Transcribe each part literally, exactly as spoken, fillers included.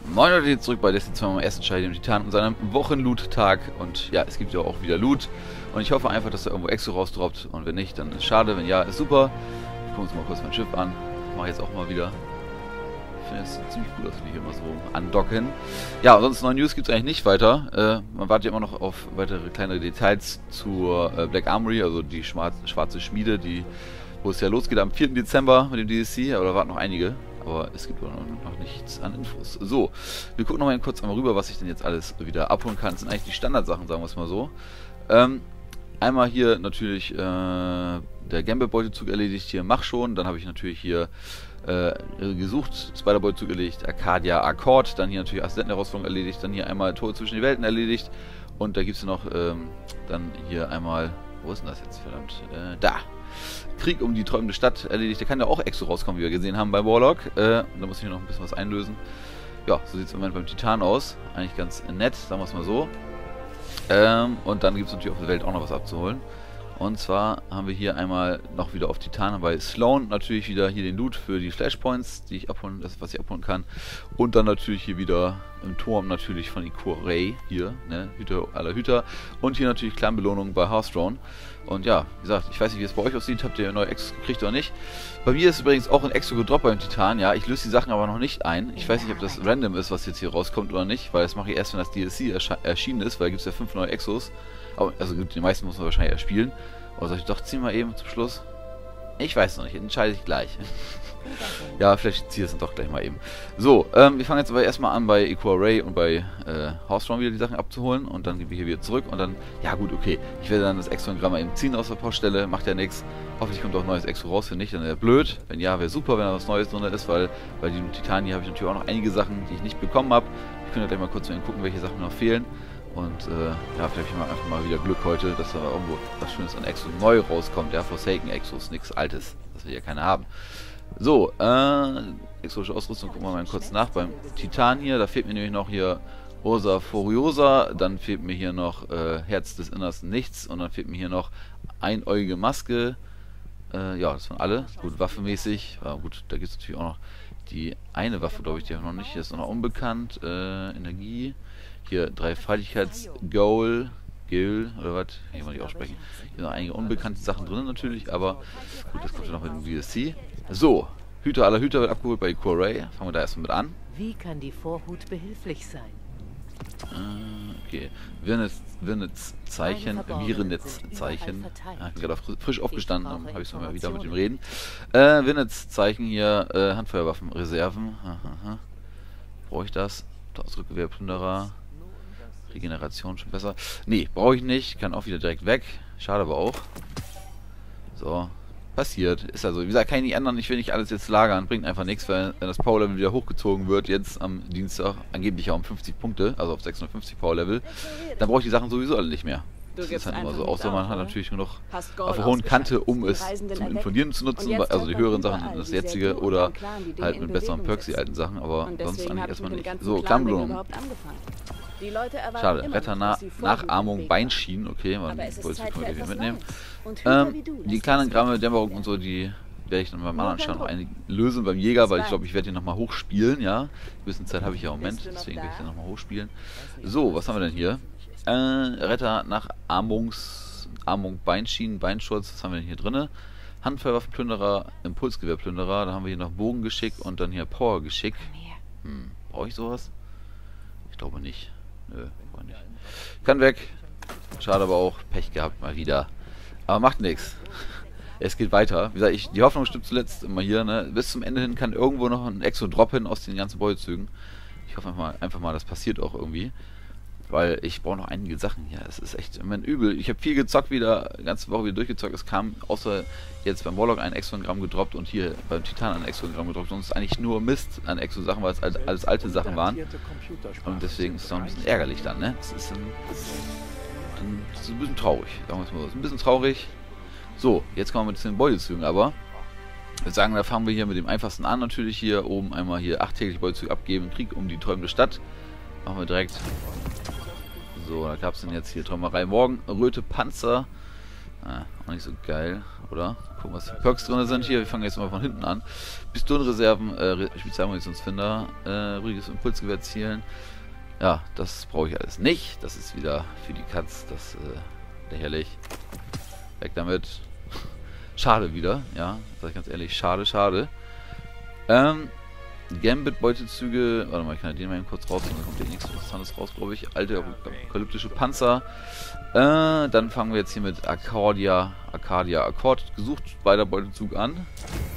Moin Leute, jetzt zurück bei Destiny zwei, meinem ersten Teil, dem Titan und seinem Wochenloot-Tag. Und ja, es gibt ja auch wieder Loot. Und ich hoffe einfach, dass da irgendwo Exo rausdroppt. Und wenn nicht, dann ist schade. Wenn ja, ist super. Wir gucken uns mal kurz mein Schiff an. Ich mache jetzt auch mal wieder. Ich finde es ziemlich cool, dass wir hier mal so andocken. Ja, ansonsten neue News gibt es eigentlich nicht weiter. Äh, man wartet ja immer noch auf weitere kleinere Details zur äh, Black Armory, also die schwarze, schwarze Schmiede, die, wo es ja losgeht am vierten Dezember mit dem D L C. Aber da warten noch einige. Aber es gibt noch, noch nichts an Infos. So, wir gucken noch mal kurz einmal rüber, was ich denn jetzt alles wieder abholen kann. Das sind eigentlich die Standardsachen, sagen wir es mal so. Ähm, einmal hier natürlich äh, der Gamble-Beutezug erledigt, hier Mach schon. Dann habe ich natürlich hier äh, gesucht, Spider-Beutezug erledigt, Arcadia Accord. Dann hier natürlich Assistentenherausforderung erledigt. Dann hier einmal Tor zwischen die Welten erledigt. Und da gibt es noch ähm, dann hier einmal, wo ist denn das jetzt, verdammt, äh, da. Krieg um die träumende Stadt erledigt. Der kann ja auch Exo rauskommen, wie wir gesehen haben bei Warlock. Äh, da muss ich mir noch ein bisschen was einlösen. Ja, so sieht es im Moment beim Titan aus. Eigentlich ganz nett, sagen wir es mal so. Ähm, und dann gibt es natürlich auf der Welt auch noch was abzuholen. Und zwar haben wir hier einmal noch wieder auf Titan bei Sloan natürlich wieder hier den Loot für die Flashpoints, die ich abholen, das was ich abholen kann. Und dann natürlich hier wieder im Turm natürlich von Ikoray hier, ne, Hüter aller Hüter. Und hier natürlich Clan-Belohnung bei Hearthstone. Und ja, wie gesagt, ich weiß nicht, wie es bei euch aussieht, habt ihr neue Exos gekriegt oder nicht. Bei mir ist übrigens auch ein Exo gedroppt beim Titan, ja, ich löse die Sachen aber noch nicht ein. Ich weiß nicht, ob das random ist, was jetzt hier rauskommt oder nicht, weil das mache ich erst, wenn das D L C erschienen ist, weil da gibt es ja fünf neue Exos. Aber, also die meisten muss man wahrscheinlich erspielen. Oder soll ich doch ziehen mal eben zum Schluss? Ich weiß noch nicht, entscheide ich gleich. Ja, vielleicht ziehe ich es dann doch gleich mal eben. So, ähm, wir fangen jetzt aber erstmal an bei Ikoray und bei äh, Hearthstone wieder die Sachen abzuholen. Und dann gehen wir hier wieder zurück und dann, ja gut, okay. Ich werde dann das Exo-Gramm mal eben ziehen aus der Poststelle, macht ja nichts. Hoffentlich kommt auch ein neues Exo raus, wenn nicht, dann wäre blöd. Wenn ja, wäre super, wenn da was Neues drin ist, weil bei diesem Titan hier habe ich natürlich auch noch einige Sachen, die ich nicht bekommen habe. Ich könnte gleich mal kurz gucken, welche Sachen noch fehlen. Und äh, ja, vielleicht haben wir einfach mal wieder Glück heute, dass da irgendwo was Schönes an Exo neu rauskommt. Ja, Forsaken Exos, nichts Altes, das wir ja keine haben. So, äh, exotische Ausrüstung, gucken wir mal kurz nach beim Titan hier. Da fehlt mir nämlich noch hier Rosa Furiosa, dann fehlt mir hier noch äh, Herz des Innersten Nichts und dann fehlt mir hier noch einäugige Maske. Äh, ja, das waren alle. Gut, waffenmäßig. Ja, gut, da gibt es natürlich auch noch die eine Waffe, glaube ich, die habe ich noch nicht. Die ist noch unbekannt. Äh, Energie. Hier drei Freiheitsgoal, Gil, oder was? Hier mal nicht aussprechen. Hier sind noch einige unbekannte Sachen drin natürlich, aber gut, das kommt ja noch mit dem D L C. So, Hüter aller Hüter wird abgeholt bei Ikoray. Fangen wir da erstmal mit an. Wie kann die Vorhut behilflich sein? Äh, okay. Wirnetz-Zeichen, Virennetz-Zeichen. Ja, ich bin gerade frisch aufgestanden, dann habe ich es mal wieder mit dem Reden. Äh, Wirnetz-Zeichen hier, äh, Handfeuerwaffen, Reserven. Brauche ich das? Ausrückgewehrplünderer. Regeneration schon besser. Nee, brauche ich nicht. Kann auch wieder direkt weg. Schade aber auch. So. Passiert. Ist also, wie gesagt, kann ich nicht ändern. Ich will nicht alles jetzt lagern. Bringt einfach nichts, weil wenn das Power-Level wieder hochgezogen wird, jetzt am Dienstag, angeblich ja um fünfzig Punkte, also auf sechshundertfünfzig Power-Level, dann brauche ich die Sachen sowieso alle nicht mehr. Das ist halt immer so. Außer man hat natürlich nur noch auf der hohen Kante, um es zum Infonieren zu nutzen, also die höheren Sachen, das jetzige, oder halt mit besseren Perks die alten Sachen, aber sonst eigentlich erstmal nicht. So, Clan-Belohnung. Schade, Retter na Nachahmung Beinschienen, okay, man wollte es können wir hier mitnehmen. Ähm, die kleinen Gramme, Dämmerung und so, die werde ich dann beim anderen Stern noch eine lösen beim Jäger, weil ich glaube, ich werde den nochmal hochspielen, ja. Ein bisschen Zeit habe ich ja im Moment, deswegen werde ich den nochmal hochspielen. So, was haben wir denn hier? Äh, Retter nach Armungs, Armung Beinschienen, Beinschutz, was haben wir denn hier drin? Handfeuerwaffenplünderer, Impulsgewehrplünderer, da haben wir hier noch Bogengeschick und dann hier Powergeschick. Hm, brauche ich sowas? Ich glaube nicht. Nö, brauche ich nicht. Kann weg. Schade aber auch, Pech gehabt mal wieder. Aber macht nichts. Es geht weiter. Wie gesagt, ich, die Hoffnung stimmt zuletzt immer hier, ne? Bis zum Ende hin kann irgendwo noch ein Exo droppen aus den ganzen Beutezügen. Ich hoffe einfach mal, einfach mal, das passiert auch irgendwie. Weil ich brauche noch einige Sachen hier. Es ist echt im Moment übel. Ich habe viel gezockt wieder, die ganze Woche wieder durchgezockt. Es kam außer jetzt beim Warlock ein Exogramm gedroppt und hier beim Titan ein Exogramm gedroppt. Sonst eigentlich nur Mist an Exo-Sachen, weil es alles alte Sachen waren. Und deswegen ist es noch ein bisschen ärgerlich dann, ne? Es ist ein, ein, das ist ein bisschen traurig. Sagen wir es mal so. Es ist ein bisschen traurig. So, jetzt kommen wir mit den Beutezügen aber. Ich würde sagen, da fangen wir hier mit dem einfachsten an. Natürlich hier oben einmal hier acht tägliche Beutezüge abgeben. Krieg um die träumende Stadt. Machen wir direkt. So, da gab es denn jetzt hier Träumerei Morgen, Röte Panzer. Ah, auch nicht so geil, oder? Gucken, was für Perks drin sind hier. Wir fangen jetzt mal von hinten an. Pistolenreserven, äh, Spezialmunitionsfinder, äh, ruhiges Impulsgewehr zielen. Ja, das brauche ich alles nicht. Das ist wieder für die Katz, das, äh, lächerlich. Weg damit. Schade wieder, ja, sag ich ganz ehrlich, schade, schade. Ähm, Gambit-Beutezüge, warte mal, ich kann ja den mal eben kurz raus, dann kommt ja nichts Interessantes raus, glaube ich. Alte apokalyptische Panzer. Äh, dann fangen wir jetzt hier mit Arcadia, Arcadia Akkord gesucht, bei der Beutezug an.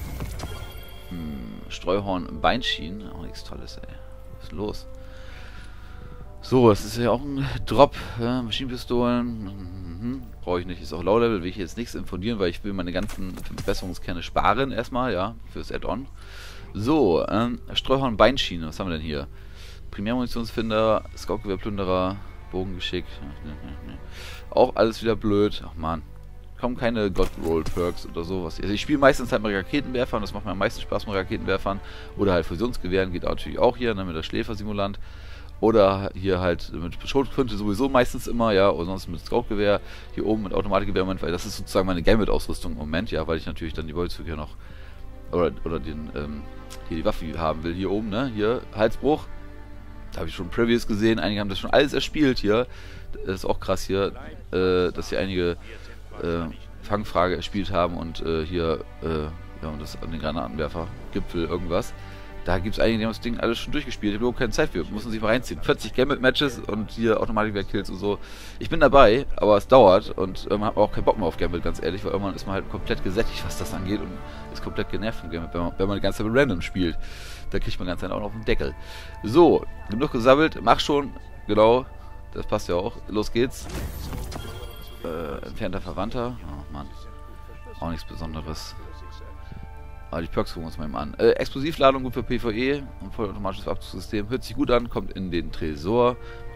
Hm, Streuhorn, Beinschienen, auch nichts Tolles, ey. Was ist denn los? So, das ist ja auch ein Drop, äh, Maschinenpistolen, mhm, brauche ich nicht, ist auch Low-Level, will ich jetzt nichts infundieren, weil ich will meine ganzen Verbesserungskerne sparen erstmal, ja, fürs Add-on. So, ähm, Streuhorn, Beinschiene, was haben wir denn hier? Primärmunitionsfinder, Scoutgewehrplünderer, Bogengeschick, auch alles wieder blöd, ach man, kaum keine God-Roll-Perks oder sowas. Also ich spiele meistens halt mit Raketenwerfern, das macht mir am meisten Spaß mit Raketenwerfern, oder halt Fusionsgewehren, geht natürlich auch hier, ne, mit der Schläfersimulant. Oder hier halt mit Schrotflinte sowieso meistens immer, ja, oder sonst mit Scoutgewehr, hier oben mit Automatikgewehr, weil das ist sozusagen meine Gambit-Ausrüstung im Moment, ja, weil ich natürlich dann die Beutezüge hier noch, oder, oder den, ähm, hier die Waffe haben will, hier oben, ne, hier, Halsbruch, da habe ich schon Previews gesehen, einige haben das schon alles erspielt hier, das ist auch krass hier, äh, dass hier einige, äh, Fangfrage erspielt haben und, äh, hier, äh, ja, und das an den Granatenwerfer, Gipfel, irgendwas. Da gibt es einige, die haben das Ding alles schon durchgespielt. Ich habe überhaupt keine Zeit für. Muss man sich mal reinziehen. vierzig Gambit-Matches und hier Automatikwehr-Kills und so. Ich bin dabei, aber es dauert und man ähm, hat auch keinen Bock mehr auf Gambit, ganz ehrlich, weil irgendwann ist man halt komplett gesättigt, was das angeht und ist komplett genervt von Gambit, wenn man, wenn man die ganze Zeit mit Random spielt. Da kriegt man die ganze Zeit auch noch auf den Deckel. So, genug gesammelt. Mach schon. Genau. Das passt ja auch. Los geht's. Äh, entfernter Verwandter. Oh Mann. Auch nichts Besonderes. Aber die Perks gucken wir uns mal eben an. Äh, Explosivladung gut für PvE und vollautomatisches Abzugssystem. Hört sich gut an, kommt in den Tresor.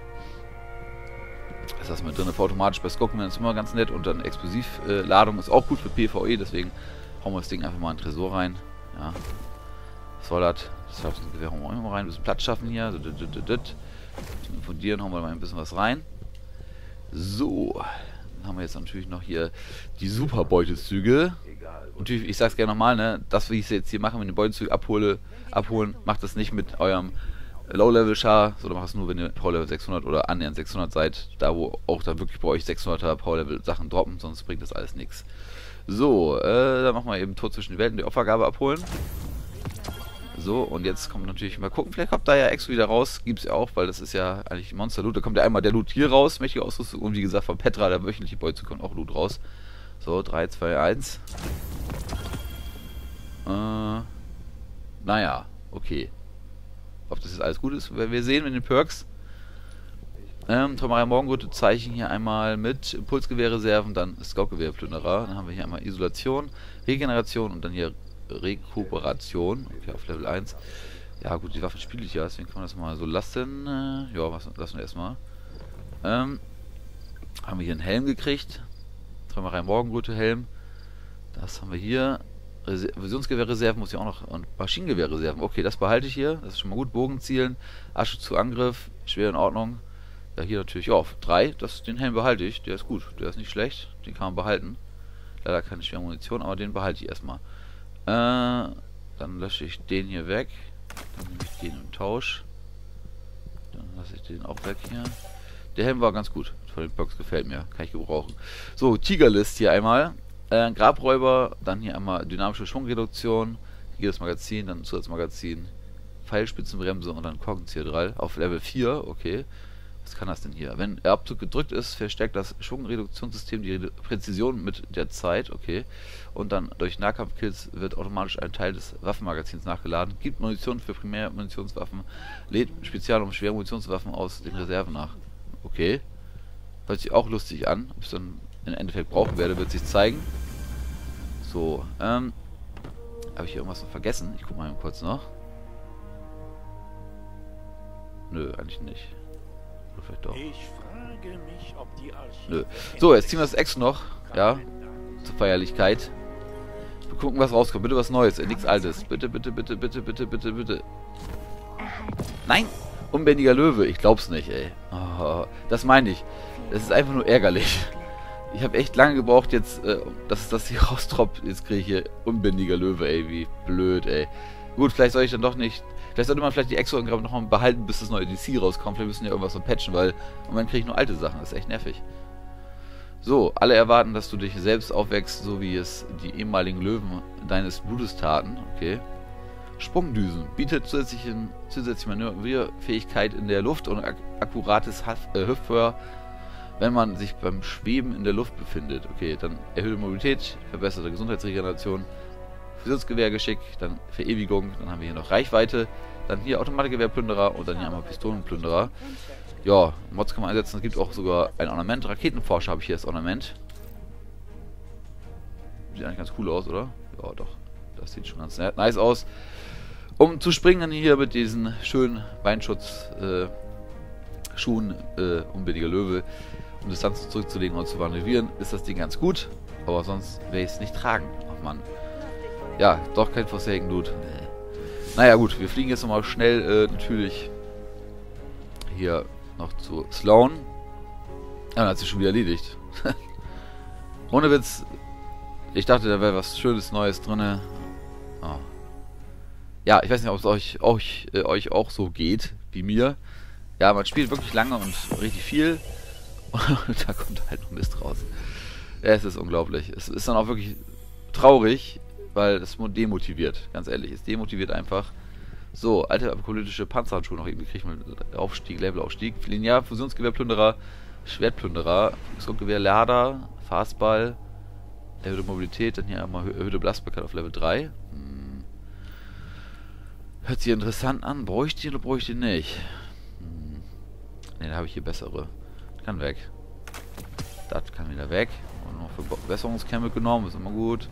Das lassen wir drin. Automatisch bei Skogman ist immer ganz nett. Und dann Explosivladung äh, ist auch gut für PvE, deswegen hauen wir das Ding einfach mal in den Tresor rein. Ja. Was soll das? Das schafft das Gewehr, hauen wir auch immer rein. Ein bisschen Platz schaffen hier. So, dit, dit, dit, dit. Von dir hauen wir mal ein bisschen was rein. So. Dann haben wir jetzt natürlich noch hier die Super-Beutezüge. Natürlich, ich sag's gerne nochmal, ne, das, wie ich es jetzt hier mache, wenn ihr Beutezüge abhole, abholen, macht das nicht mit eurem Low-Level-Char, sondern macht es nur, wenn ihr Power-Level sechshundert oder annähernd sechshundert seid, da wo auch dann wirklich bei euch sechshunderter Power-Level-Sachen droppen, sonst bringt das alles nichts. So, äh, dann machen wir eben Tor zwischen den Welten, die Opfergabe abholen. So, und jetzt kommt natürlich mal gucken, vielleicht kommt da ja Exo wieder raus, gibt's ja auch, weil das ist ja eigentlich Monster-Loot, da kommt ja einmal der Loot hier raus, mächtige Ausrüstung, und wie gesagt von Petra, der wöchentliche Beutezug, kommt auch Loot raus. So, drei, zwei, eins. Äh, naja, okay. Ob das jetzt alles gut ist, werden wir sehen mit den Perks. Ähm, Tomarei Morgengurte Zeichen hier einmal mit Impulsgewehrreserven, dann Scoutgewehrplünderer. Dann haben wir hier einmal Isolation, Regeneration und dann hier Rekuperation. Okay, auf Level eins. Ja gut, die Waffen spiele ich ja, deswegen kann man das mal so lassen. Äh, ja, was lassen wir erstmal. Ähm, haben wir hier einen Helm gekriegt. Tomarei Morgengurte Helm. Das haben wir hier. Visionsgewehrreserven muss ich auch noch. Und Maschinengewehrreserven. Okay, das behalte ich hier. Das ist schon mal gut. Bogen zielen. Asche zu Angriff. Schwer in Ordnung. Ja, hier natürlich. Ja, auf drei. Das, den Helm behalte ich. Der ist gut. Der ist nicht schlecht. Den kann man behalten. Leider keine schwere Munition, aber den behalte ich erstmal. Äh, dann lösche ich den hier weg. Dann nehme ich den im Tausch. Dann lasse ich den auch weg hier. Der Helm war ganz gut. Von den Perks gefällt mir. Kann ich gebrauchen. So, Tigerlist hier einmal. Äh, Grabräuber. Dann hier einmal dynamische Schwungreduktion. Hier das Magazin. Dann Zusatzmagazin. Pfeilspitzenbremse und dann Korkenzieher auf Level vier. Okay. Was kann das denn hier? Wenn der Abzug gedrückt ist, verstärkt das Schwungreduktionssystem die Re Präzision mit der Zeit. Okay. Und dann durch Nahkampfkills wird automatisch ein Teil des Waffenmagazins nachgeladen. Gibt Munition für Primärmunitionswaffen. Lädt Spezial- und schwere Munitionswaffen aus den Reserven nach. Okay. Hört sich auch lustig an. Ob ich es dann im Endeffekt brauchen werde, wird sich zeigen. So, ähm. Habe ich hier irgendwas noch vergessen? Ich gucke mal kurz noch. Nö, eigentlich nicht. Oder vielleicht doch. Ich frage mich, ob die Nö. So, jetzt ziehen wir das Ex noch. Ja. Zur Feierlichkeit. Wir gucken, was rauskommt. Bitte was Neues. Äh, nichts Altes. Bitte, bitte, bitte, bitte, bitte, bitte, bitte. Nein! Unbändiger Löwe. Ich glaub's nicht, ey. Oh, das meine ich. Das ist einfach nur ärgerlich. Ich habe echt lange gebraucht jetzt, äh, dass das hier raustroppt. Jetzt kriege ich hier unbändiger Löwe, ey. Wie blöd, ey. Gut, vielleicht soll ich dann doch nicht... Vielleicht sollte man vielleicht die Exo-Angabe nochmal behalten, bis das neue D C rauskommt. Vielleicht müssen ja irgendwas noch patchen, weil im Moment kriege ich nur alte Sachen. Das ist echt nervig. So, alle erwarten, dass du dich selbst aufwächst, so wie es die ehemaligen Löwen deines Blutes taten. Okay. Sprungdüsen. Bietet zusätzliche, zusätzliche Manövrierfähigkeit in der Luft und ak akkurates Haf äh, Hüftfeuer, wenn man sich beim Schweben in der Luft befindet. Okay, dann erhöhte Mobilität, verbesserte Gesundheitsregeneration, Fusionsgewehrgeschick, dann Verewigung, dann haben wir hier noch Reichweite, dann hier Automatikgewehrplünderer und dann hier einmal Pistolenplünderer. Ja, Mods kann man einsetzen, es gibt auch sogar ein Ornament. Raketenforscher habe ich hier das Ornament. Sieht eigentlich ganz cool aus, oder? Ja, doch. Das sieht schon ganz nice aus. Um zu springen dann hier mit diesen schönen Beinschutz äh, Schuhen, äh, unbändiger Löwe, um Distanzen zurückzulegen und zu manövrieren, ist das Ding ganz gut. Aber sonst werde ich es nicht tragen. Ach man. Ja, doch kein Forsaken Dude. Nee. Naja gut, wir fliegen jetzt nochmal schnell äh, natürlich hier noch zu Sloan. Ja, dann hat sich schon wieder erledigt. Ohne Witz. Ich dachte, da wäre was Schönes Neues drin. Oh. Ja, ich weiß nicht, ob es euch, euch, äh, euch auch so geht wie mir. Ja, man spielt wirklich lange und richtig viel. Und da kommt halt noch Mist raus. Ja, es ist unglaublich. Es ist dann auch wirklich traurig, weil es demotiviert. Ganz ehrlich, es demotiviert einfach. So, alte apokalyptische Panzerhandschuhe noch eben gekriegt mit Aufstieg, Levelaufstieg. Linear, Fusionsgewehrplünderer, Schwertplünderer, Fusionsgewehr, Lader, Fastball, erhöhte Mobilität, dann hier einmal erhöhte Belastbarkeit auf Level drei. Hm. Hört sich interessant an. Bräuchte ich oder bräuchte ich nicht? Hm. Ne, da habe ich hier bessere. Kann weg. Das kann wieder weg. Und noch für Verbesserungskämme genommen, ist immer gut.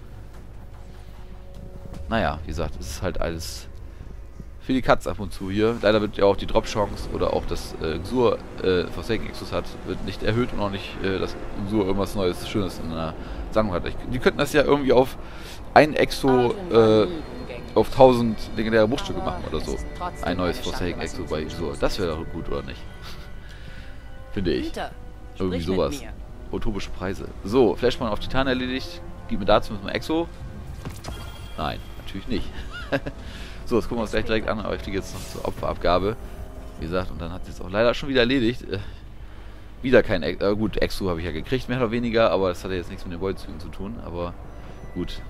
Naja, wie gesagt, es ist halt alles für die Katz ab und zu hier. Leider wird ja auch die Drop-Chance oder auch das äh, Xur äh, Forsaken Exos hat, wird nicht erhöht und auch nicht, äh, dass Xur irgendwas Neues, Schönes in der Sammlung hat. Ich, die könnten das ja irgendwie auf ein Exo äh, auf tausend legendäre Bruchstücke machen oder so. Ein neues Forsaken Exo bei Xur. Das wäre doch gut, oder nicht? Finde ich. Irgendwie sowas. Utopische Preise. So, Flashpoint auf Titan erledigt. Gib mir dazu mit dem Exo. Nein, natürlich nicht. So, das gucken wir uns gleich direkt an, aber ich fliege jetzt noch zur Opferabgabe. Wie gesagt, und dann hat es auch leider schon wieder erledigt. Äh, wieder kein Exo. Äh, gut, Exo habe ich ja gekriegt, mehr oder weniger, aber das hat ja jetzt nichts mit den Void-Zügen zu tun. Aber gut.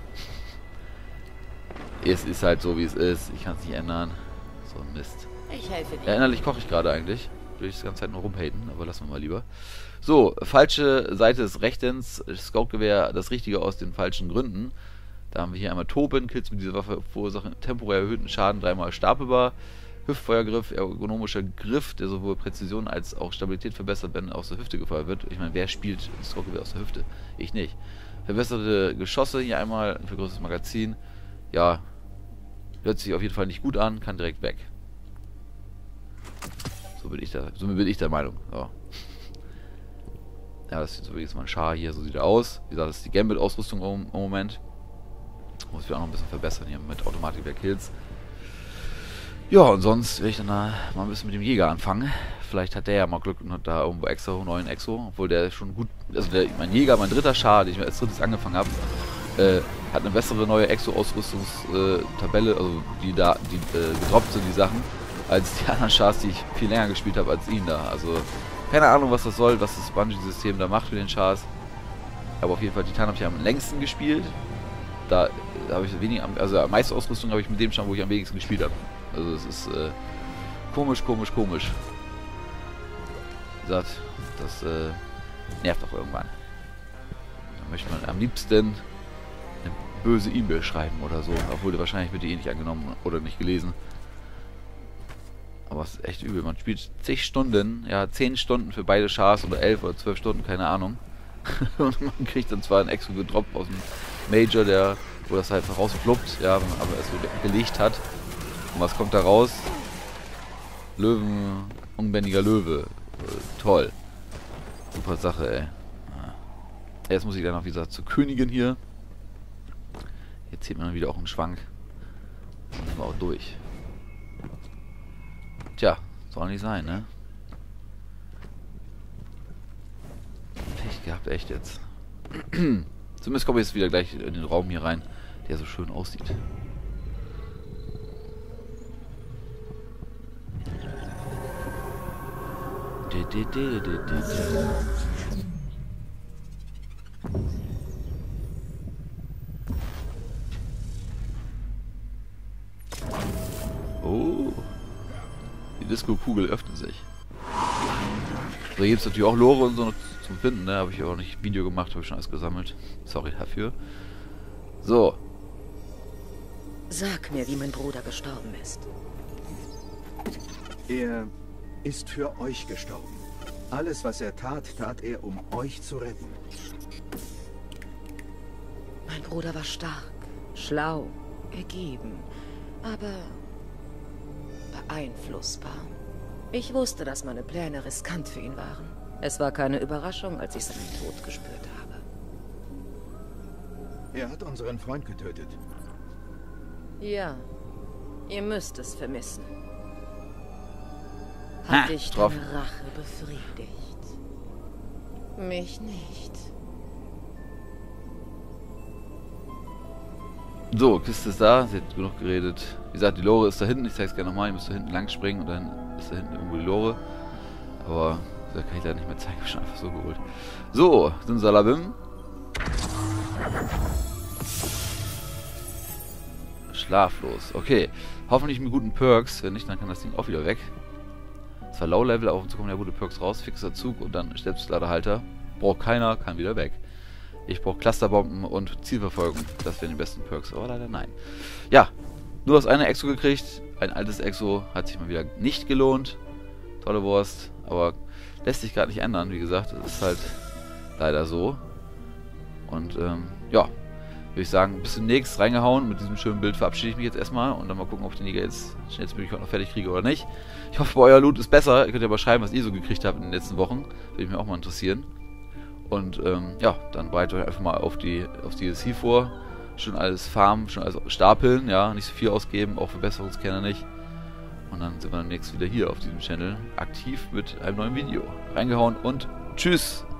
Es ist halt so, wie es ist. Ich kann es nicht ändern. So ein Mist. Ich helfe dir. Ja, innerlich koche ich gerade eigentlich. Durch das ganze Zeit nur rumhaten, aber lassen wir mal lieber. So, falsche Seite des Rechtens. Scout-Gewehr, das Richtige aus den falschen Gründen. Da haben wir hier einmal Toben, Kills mit dieser Waffe verursachen temporär erhöhten Schaden, dreimal Stabüber, Hüftfeuergriff, ergonomischer Griff, der sowohl Präzision als auch Stabilität verbessert, wenn aus der Hüfte gefeuert wird. Ich meine, wer spielt Scout-Gewehr aus der Hüfte? Ich nicht. Verbesserte Geschosse, hier einmal ein vergrößertes Magazin. Ja, hört sich auf jeden Fall nicht gut an, kann direkt weg. So bin ich da, so bin ich der Meinung. So. Ja, das ist so wie jetzt mal ein Char hier, so sieht er aus. Wie gesagt, das ist die Gambit-Ausrüstung im, im Moment. Muss ich auch noch ein bisschen verbessern hier mit Automatikwehr-Kills. Ja, und sonst werde ich dann da mal ein bisschen mit dem Jäger anfangen. Vielleicht hat der ja mal Glück und hat da irgendwo Exo, einen neuen Exo. Obwohl der schon gut, also der, mein Jäger, mein dritter Char, den ich als drittes angefangen habe, äh, hat eine bessere neue Exo-Ausrüstungstabelle, also die da, die äh, gedroppt sind, die Sachen, als die anderen Chars, die ich viel länger gespielt habe als ihn da. Also, keine Ahnung, was das soll, was das Bungie-System da macht für den Chars. Aber auf jeden Fall, Titan habe ich am längsten gespielt. Da habe ich weniger, also am meisten Ausrüstung habe ich mit dem Stand, wo ich am wenigsten gespielt habe. Also es ist äh, komisch, komisch, komisch. Wie gesagt, das äh, nervt auch irgendwann. Da möchte man am liebsten eine böse E-Mail schreiben oder so, obwohl der wahrscheinlich wird die eh nicht angenommen oder nicht gelesen. Aber es ist echt übel. Man spielt zig Stunden, ja, zehn Stunden für beide Chars oder elf oder zwölf Stunden, keine Ahnung. Und man kriegt dann zwar ein Exo gedroppt aus dem Major, der, wo das halt rausfluppt, ja, aber es so gelegt hat. Und was kommt da raus? Löwen, unbändiger Löwe. Äh, toll. Super Sache, ey. Ja. Jetzt muss ich dann noch, wie gesagt, zur Königin hier. Jetzt zieht man wieder auch einen Schwank. Dann sind wir auch durch. Tja, soll nicht sein, ne? gehabt, echt jetzt. Zumindest komme ich jetzt wieder gleich in den Raum hier rein, der so schön aussieht. De, de, de, de, de, de. Oh. Die Disco-Kugel öffnet sich. So, hier gibt es natürlich auch Lore und so noch zum Finden, ne? Habe ich auch nicht Video gemacht, habe ich schon alles gesammelt. Sorry dafür. So. Sag mir, wie mein Bruder gestorben ist. Er ist für euch gestorben. Alles, was er tat, tat er, um euch zu retten. Mein Bruder war stark, schlau, ergeben, aber beeinflussbar. Ich wusste, dass meine Pläne riskant für ihn waren. Es war keine Überraschung, als ich seinen Tod gespürt habe. Er hat unseren Freund getötet. Ja, ihr müsst es vermissen. Ha, Hat dich drauf. deine Rache befriedigt? Mich nicht. So, Kiste ist da, sie hat genug geredet. Wie gesagt, die Lore ist da hinten, ich zeige es gerne nochmal, ihr müsst da hinten lang springen und dann ist da hinten irgendwo die Lore. Aber da kann ich leider nicht mehr zeigen, ich habe schon einfach so geholt. So, Simsalabim. Schlaflos, okay. Hoffentlich mit guten Perks, wenn nicht, dann kann das Ding auch wieder weg. Zwar Low-Level, auf und zu kommen ja gute Perks raus, fixer Zug und dann Selbstladehalter. Braucht keiner, kann wieder weg. Ich brauche Clusterbomben und Zielverfolgung. Das wären die besten Perks, aber leider nein. Ja, nur das eine Exo gekriegt. Ein altes Exo hat sich mal wieder nicht gelohnt. Tolle Wurst, aber lässt sich gerade nicht ändern. Wie gesagt, es ist halt leider so. Und ähm, ja, würde ich sagen, bis demnächst reingehauen. Mit diesem schönen Bild verabschiede ich mich jetzt erstmal und dann mal gucken, ob ich den Jäger jetzt schnellstmöglich heute noch fertig kriege oder nicht. Ich hoffe, euer Loot ist besser. Ihr könnt ja mal schreiben, was ihr so gekriegt habt in den letzten Wochen. Würde mich auch mal interessieren. Und ähm, ja, dann bereitet euch einfach mal auf die auf D L C vor. Schon alles farmen, schon alles stapeln, ja, nicht so viel ausgeben, auch Verbesserungskerne nicht. Und dann sind wir demnächst wieder hier auf diesem Channel aktiv mit einem neuen Video. Reingehauen und tschüss!